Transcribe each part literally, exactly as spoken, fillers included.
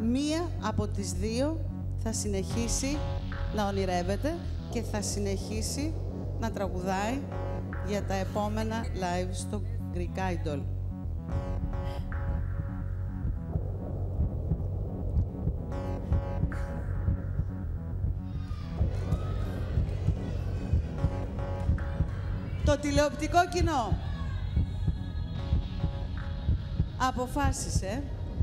μία από τις δύο θα συνεχίσει να ονειρεύεται και θα συνεχίσει να τραγουδάει για τα επόμενα live στο Greek Idol. Το τηλεοπτικό κοινό αποφάσισε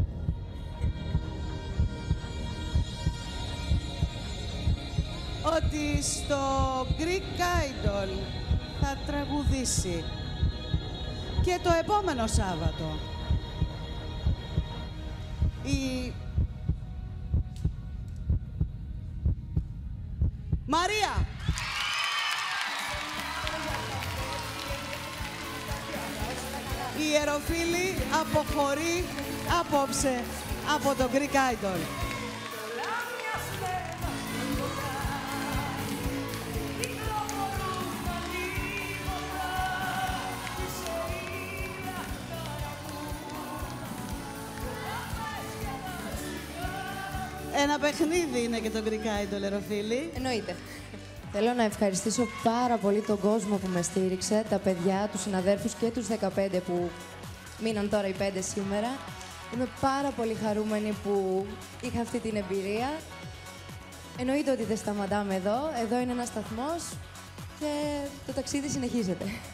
ότι στο Greek Idol θα τραγουδήσει και το επόμενο Σάββατο η Μαρία. Η Ιεροφίλη αποχωρεί απόψε από το Greek Idol. Ένα παιχνίδι είναι και το Greek Idol, Ιεροφίλη. Εννοείται. Θέλω να ευχαριστήσω πάρα πολύ τον κόσμο που με στήριξε, τα παιδιά, τους συναδέρφους και τους δεκαπέντε που μείναν τώρα οι πέντε σήμερα. Είμαι πάρα πολύ χαρούμενη που είχα αυτή την εμπειρία. Εννοείται ότι δεν σταματάμε εδώ. Εδώ είναι ένας σταθμός και το ταξίδι συνεχίζεται.